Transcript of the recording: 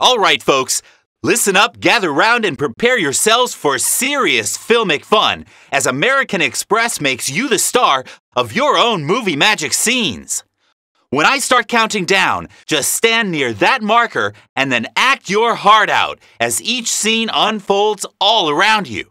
All right, folks, listen up, gather round, and prepare yourselves for serious filmic fun as American Express makes you the star of your own movie magic scenes. When I start counting down, just stand near that marker and then act your heart out as each scene unfolds all around you.